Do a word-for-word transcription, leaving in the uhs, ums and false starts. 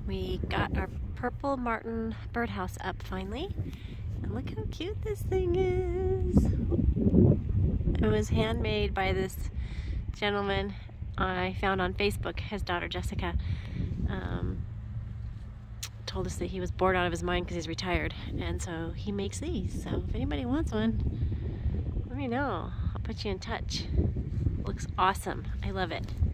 We got our purple martin birdhouse up finally. And look how cute this thing is. It was handmade by this gentleman I found on Facebook. His daughter Jessica um, told us that he was bored out of his mind because he's retired, and so he makes these. So if anybody wants one, let me know. I'll put you in touch. Looks awesome. I love it.